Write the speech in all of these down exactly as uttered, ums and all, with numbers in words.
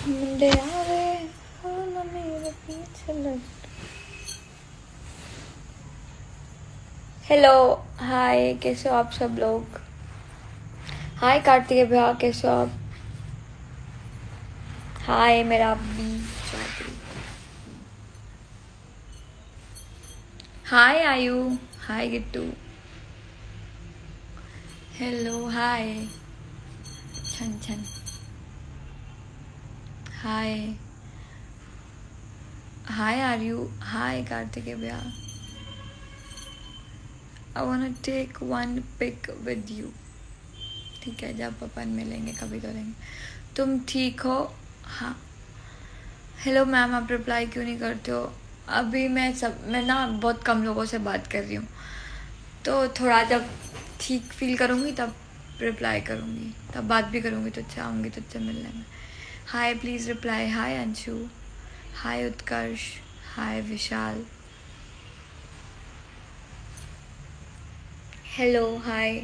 मुंडे आवे हो ना मेरे पीछे लग। हेलो, हाय, कैसे हो आप सब लोग? हाय कार्तिकेय भैया, कैसे हो आप? हाय मेरा बी चौधरी। हाय आयु। हाय गिट्टू। हेलो, हाय छन छन। हाय हाय आर्यू। हाय कार्तिकेय भैया। I want to take one pic with you. ठीक है, जब अपन मिलेंगे कभी करेंगे। तुम ठीक हो? हाँ। हेलो मैम, आप रिप्लाई क्यों नहीं करते हो? अभी मैं सब मैं ना बहुत कम लोगों से बात कर रही हूँ, तो थोड़ा जब ठीक फील करूँगी तब रिप्लाई करूँगी, तब बात भी करूँगी, तो अच्छा आऊँगी तो अच्छा मिलने में। Hi please reply. Hi Anshu. Hi Utkarsh. Hi Vishal. Hello, hi.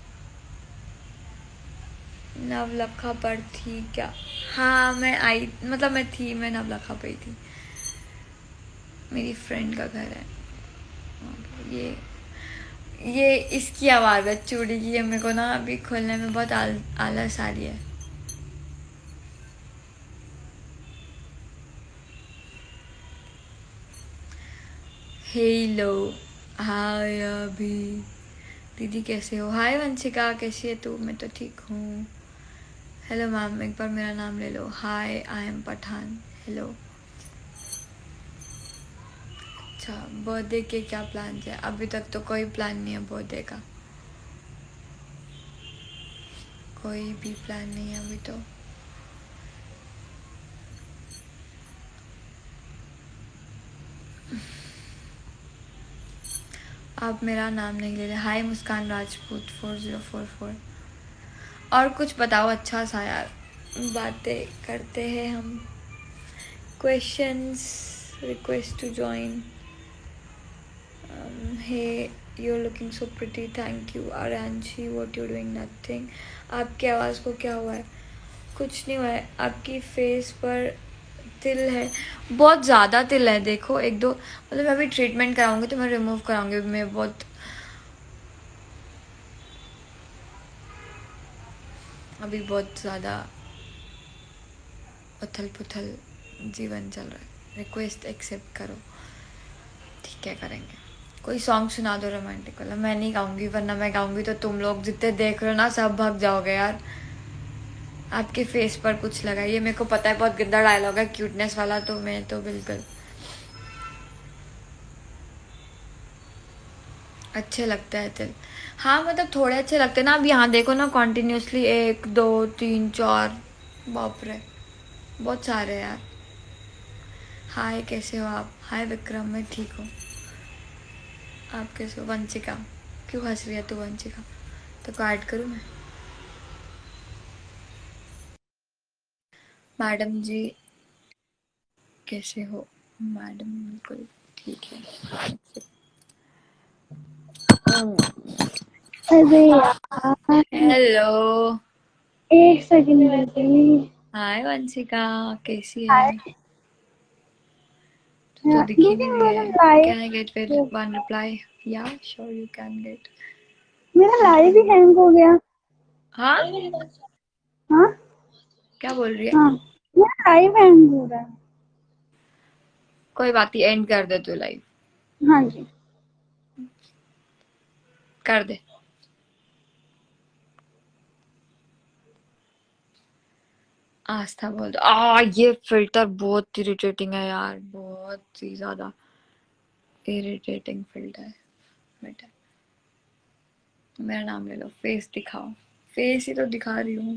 Navlakha पर थी क्या? हाँ मैं आई, मतलब मैं थी, मैं नवलखा पर ही थी। मेरी फ्रेंड का घर है ये ये इसकी आवाज़ है चूड़ी की। ये मेरे को ना अभी खोलने में बहुत आल, आलस आ रही है। हेलो, हाय अभी। दीदी कैसे हो? हाय वंशिका, कैसी है तू? मैं तो ठीक हूँ। हेलो मैम, एक बार मेरा नाम ले लो। Hi I am Pathan. Hello. अच्छा, बर्थडे के क्या प्लान है? अभी तक तो कोई प्लान नहीं है बर्थडे का, कोई भी प्लान नहीं है अभी तो। आप मेरा नाम नहीं ले रहे। Hi Muskan Rajput four zero four four. और कुछ बताओ अच्छा सा यार, बातें करते हैं हम। Questions, request to join. Hey, you are looking so pretty, thank you. Aranshi, what you doing? Nothing. आपकी आवाज़ को क्या हुआ है? कुछ नहीं हुआ है, आपकी फेस पर तिल है, बहुत ज़्यादा तिल है। देखो एक दो, मतलब मैं अभी ट्रीटमेंट कराऊंगी तो मैं रिमूव कराऊंगी। मैं बहुत अभी बहुत ज़्यादा उथल पुथल जीवन चल रहा है। रिक्वेस्ट एक्सेप्ट करो। ठीक है, करेंगे। कोई सॉन्ग सुना दो रोमांटिक वाला। मैं नहीं गाऊंगी, वरना मैं गाऊंगी तो तुम लोग जितने देख रहे हो ना सब भाग जाओगे यार। आपके फेस पर कुछ लगा, ये मेरे को पता है बहुत गंदा डायलॉग है क्यूटनेस वाला, तो मैं तो बिल्कुल। अच्छे लगता है तिल। हाँ मतलब थोड़े अच्छे लगते हैं ना। अब यहाँ देखो ना, कॉन्टिन्यूसली एक दो तीन चार, बाप रे बहुत सारे यार। हाय कैसे हो आप? हाय विक्रम, मैं ठीक हूँ। आप कैसे हो? वंशिका, क्यों हंस रही है तू वंशिका? तो काट करूँ मैं? मैडम जी कैसे हो? मैडम बिल्कुल ठीक है। अरे यार, हेलो। एक सेकंड बेबी। हाय वंशिका, कैसी है? हाय। तू तो दिख ही दीदी नहीं रही मेरा है। लाइव कैन आई गेट फिर वन रिप्लाई? या श्योर यू कैन गेट। मेरा लाइव ही हैंग हो गया। हाँ, हाँ क्या बोल रही है? हाँ, मेरा लाइव हैंग हो रहा है। कोई बात नहीं, एंड कर दे तू लाइव। हाँ जी। कर दे। आस्था बोल दो। आ ये फिल्टर बहुत इरिटेटिंग है यार, बहुत ही ज्यादा इरिटेटिंग फिल्टर है बेटा। मेरा नाम ले लो, फेस दिखाओ। फेस ही तो दिखा रही हूँ।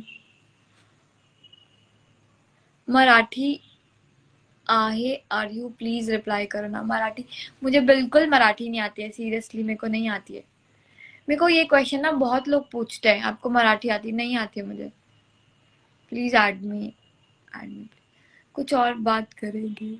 मराठी आहे आर यू, प्लीज रिप्लाई करो ना। मराठी, मुझे बिल्कुल मराठी नहीं आती है, सीरियसली मेरे को नहीं आती है। मेरे को ये क्वेश्चन ना बहुत लोग पूछते हैं, आपको मराठी आती? नहीं आती है मुझे। Please add me, add me. कुछ और बात करेंगे।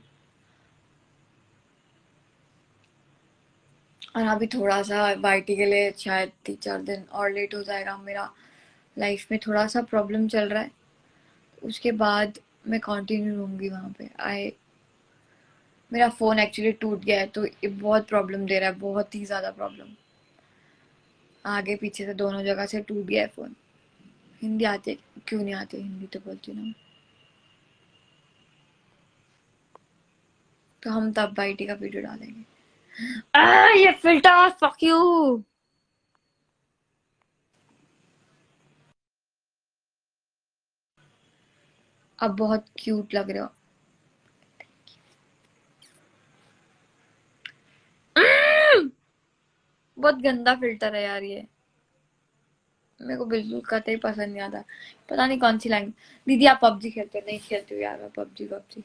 और अभी थोड़ा सा वाईटी के लिए शायद तीन चार दिन और लेट हो जाएगा। मेरा लाइफ में थोड़ा सा प्रॉब्लम चल रहा है, उसके बाद मैं कंटिन्यू रहूंगी वहां पे। आई मेरा फोन एक्चुअली टूट गया है तो ये बहुत प्रॉब्लम दे रहा है, बहुत ही ज्यादा प्रॉब्लम। आगे पीछे से दोनों जगह से टूट गया है फोन। हिंदी आते क्यों नहीं आते, हिंदी तो बोलती हूँ ना। तो हम तब बाईटी का वीडियो डालेंगे। आ, ये फिल्टर फक यू। अब बहुत क्यूट लग रहे हो। बहुत गंदा फिल्टर है यार ये, मेरे को बिल्कुल कतई पसंद नहीं आता। पता नहीं कौन सी लैंग्वेज। दीदी आप पबजी खेलते हो? नहीं खेलती हूँ यार मैं PUBG PUBG.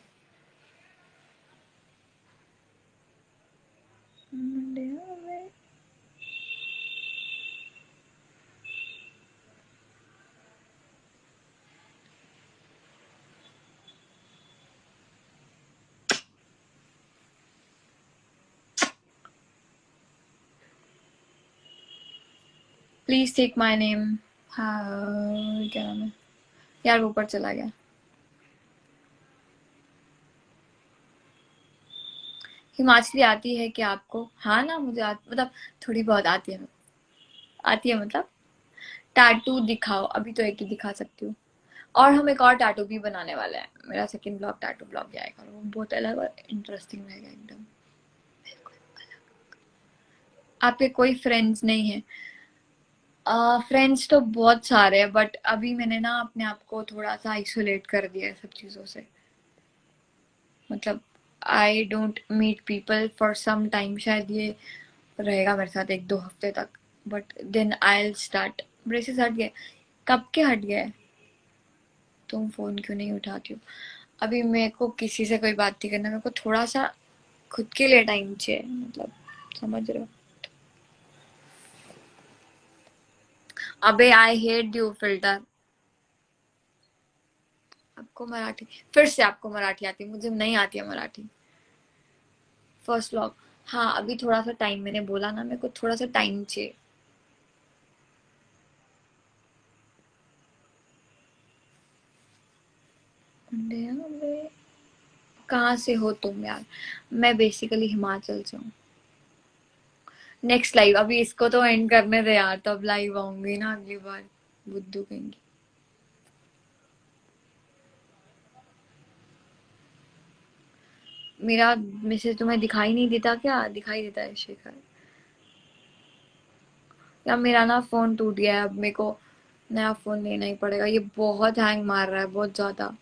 Please take my name. हाँ क्या नाम है यार, ऊपर चला गया। हिमाचली आती है क्या आपको? हाँ ना, मुझे आ, मतलब थोड़ी बहुत आती है। आती है मतलब। टैटू दिखाओ, अभी तो एक ही दिखा सकती हूँ। और हम एक और टैटू भी बनाने वाले हैं, मेरा सेकंड ब्लॉग टैटू ब्लॉग आएगा, वो बहुत अलग और इंटरेस्टिंग रहेगा एकदम। आपके कोई फ्रेंड्स नहीं है? फ्रेंड्स तो बहुत सारे हैं बट अभी मैंने ना अपने आप को थोड़ा सा आइसोलेट कर दिया है सब चीज़ों से। मतलब I don't meet people for some time, शायद ये रहेगा मेरे साथ एक दो हफ्ते तक। But then I start. Braces हट गए? कब के हट गए? तुम फोन क्यों नहीं उठाती हो? अभी मेरे को किसी से कोई बात नहीं करना, मेरे को थोड़ा सा खुद के लिए टाइम चाहिए, मतलब समझ रहे हो? अबे आई हेट यू फिल्टर। आपको मराठी, फिर से आपको मराठी आती है, मुझे नहीं आती है मराठी। First vlog. हाँ अभी थोड़ा सा टाइम, मैंने बोला ना मेरे को थोड़ा सा टाइम चाहिए। कहाँ से हो तुम यार? मैं बेसिकली हिमाचल से हूँ। नेक्स्ट लाइव, अभी इसको तो एंड करने दे यार, तब लाइव आऊंगी ना अगली बार। बुद्धू कहेंगी। मेरा मैसेज तुम्हें दिखाई नहीं देता क्या? दिखाई देता है शेखर। यार मेरा ना फोन टूट गया है, अब मेरे को नया फोन लेना ही पड़ेगा, ये बहुत हैंग मार रहा है बहुत ज्यादा।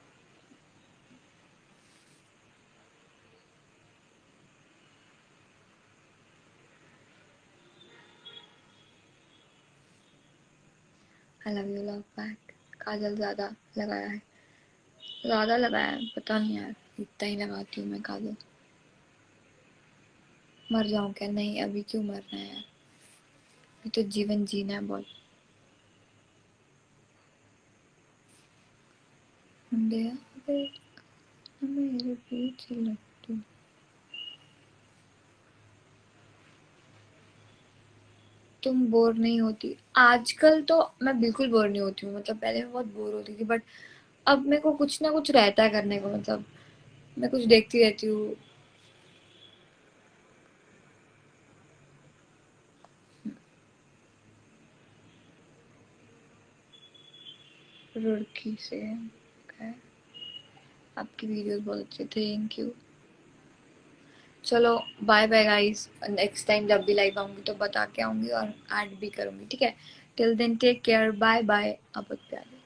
I love you love back. काजल ज्यादा लगाया है? ज्यादा लगाया है पता नहीं यार, इतना ही लगाती हूँ मैं काजल। मर जाऊं क्या? नहीं अभी क्यों मरना है यार, अभी तो जीवन जीना है बहुत। मेरे पीछे लट्टू। तुम बोर नहीं होती? आजकल तो मैं बिल्कुल बोर नहीं होती हूँ, मतलब पहले मैं बहुत बोर होती थी बट अब मेरे को कुछ ना कुछ रहता है करने को, मतलब मैं कुछ देखती रहती हूँ। रुड़की से। okay. आपकी वीडियोस बहुत अच्छी, थैंक यू। चलो bye bye guys, next time जब भी लाइव आऊंगी तो बता के आऊंगी और ऐड भी करूंगी, ठीक है? Till then take care, bye bye. अब बहुत प्यार।